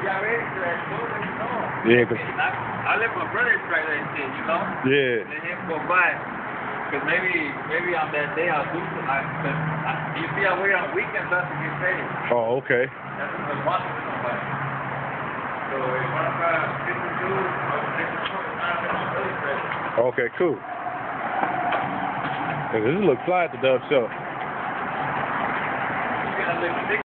got ready for that show, let me know. Yeah, cause I let my brother try that shit, you know? yeah. Let him go by. Cause maybe on that day I'll do something. You see, I wait on weekends not to get paid. Oh, okay. That's what I want to somebody. So if I'm trying to get the dude, I'll take the phone and I'll let my brother try it. Okay, cool. This looks fly at the Dub Show. You gotta live